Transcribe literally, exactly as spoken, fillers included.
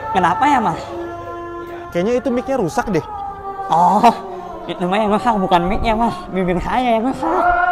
Kenapa ya, Mas? Kayaknya itu mic-nya rusak deh. Oh, itu mah yang rusak bukan mic-nya, Mas. Bibir saya yang rusak.